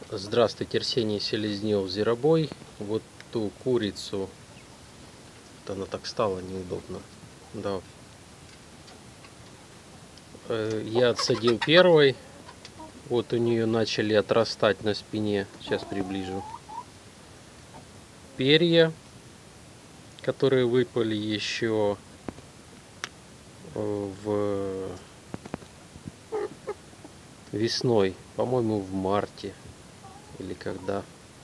Здравствуйте, Арсений Селезнев, Зверобой. Вот ту курицу, вот она так стала неудобно. Да. Я отсадил первой. Вот у нее начали отрастать на спине. Сейчас приближу. Перья, которые выпали еще весной, по-моему, в марте или когда.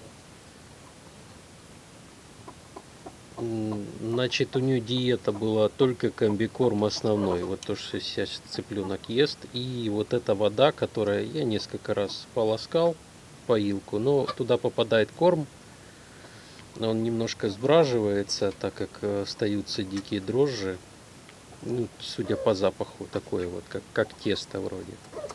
Значит, у нее диета была только комбикорм основной, вот то, что сейчас цыпленок ест, и вот эта вода, которая я несколько раз полоскал, поилку, но туда попадает корм, он немножко сбраживается, так как остаются дикие дрожжи, ну, судя по запаху, такое вот, как тесто вроде.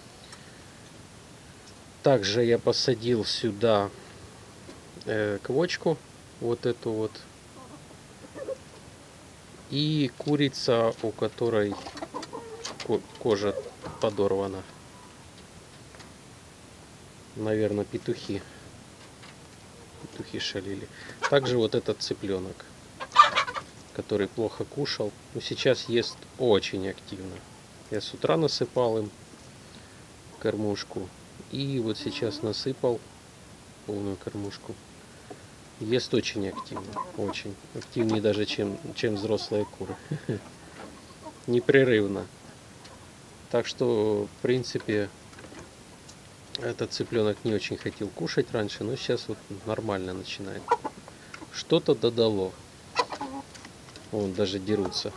Также я посадил сюда квочку, вот эту вот. И курица, у которой кожа подорвана. Наверное, петухи. Петухи шалили. Также вот этот цыпленок, который плохо кушал. Но сейчас ест очень активно. Я с утра насыпал им кормушку. И вот сейчас насыпал полную кормушку. Ест очень активно. Очень. Активнее даже, чем взрослые куры. Непрерывно. Так что, в принципе, этот цыпленок не очень хотел кушать раньше, но сейчас вот нормально начинает. Что-то додало. Вон даже дерутся.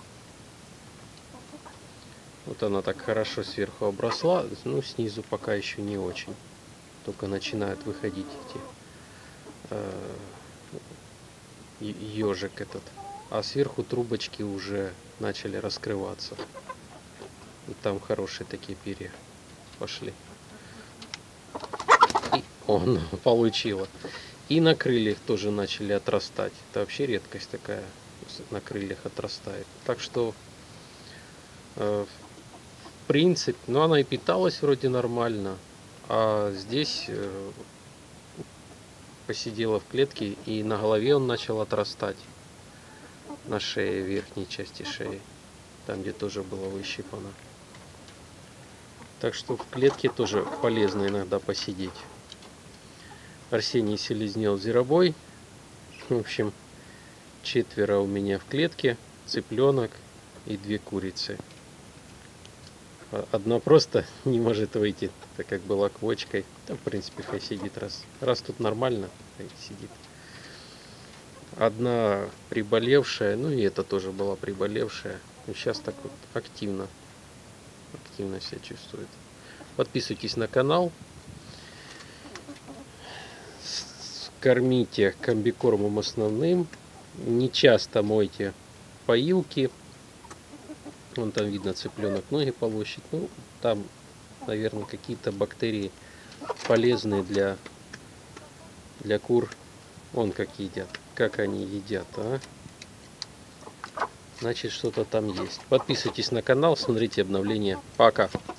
Вот она так хорошо сверху обросла, ну снизу пока еще не очень. Только начинают выходить эти ежик этот. А сверху трубочки уже начали раскрываться. И там хорошие такие перья пошли. И он получила. И на крыльях тоже начали отрастать. Это вообще редкость такая. На крыльях отрастает. Так что в принципе, ну она и питалась вроде нормально. А здесь посидела в клетке, и на голове он начал отрастать. На шее, верхней части шеи. Там, где тоже было выщипано. Так что в клетке тоже полезно иногда посидеть. Арсений Селезнев, Зверобой. В общем, 4 у меня в клетке. Цыпленок и 2 курицы. Одна просто не может выйти, так как была квочкой. Да, в принципе, хай сидит, раз тут нормально, хай сидит. Одна приболевшая, ну и эта тоже была приболевшая. И сейчас так вот активно себя чувствует. Подписывайтесь на канал. Кормите комбикормом основным. Не часто мойте поилки. Вон там видно, цыпленок ноги полощет. Ну, там, наверное, какие-то бактерии полезные для кур. Вон как едят. Как они едят, а? Значит, что-то там есть. Подписывайтесь на канал, смотрите обновления. Пока!